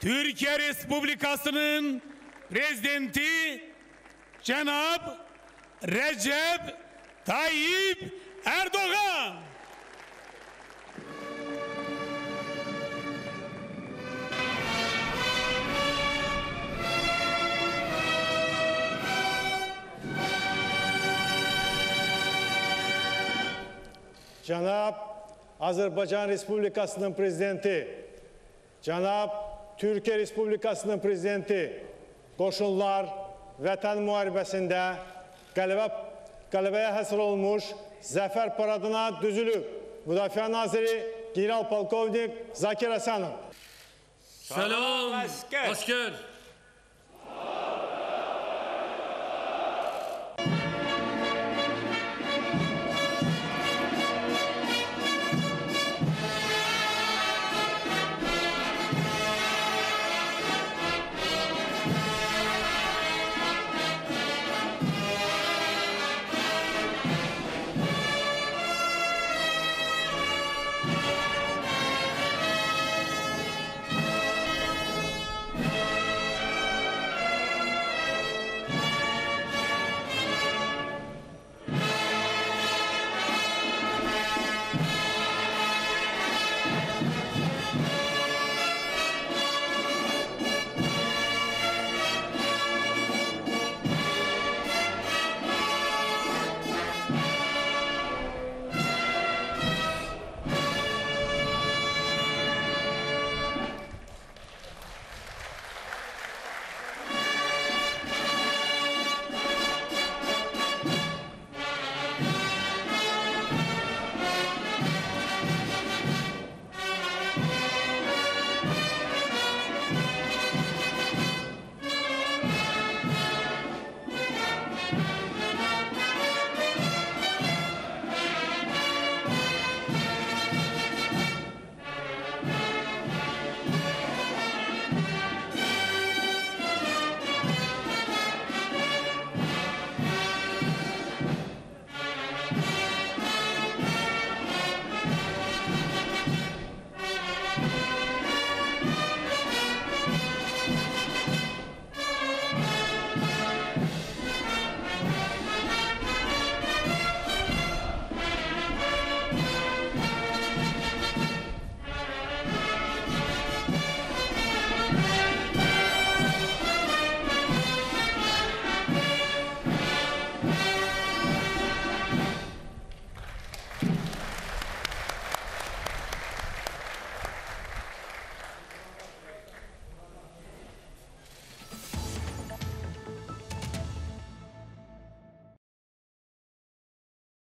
Türkiye Respublikası'nın Prezidenti Cenab Recep Tayyip Erdoğan. Cenab Azerbaycan Respublikası'nın Prezidenti, Cenab Türkiye Respublikası'nın Prezidenti, Qoşunlar Vətən müharibəsində qələbəyə həsr olmuş zəfər paradına düzülüb. Müdafiə Naziri General Polkovnik Zakir Həsənov. Selam asker.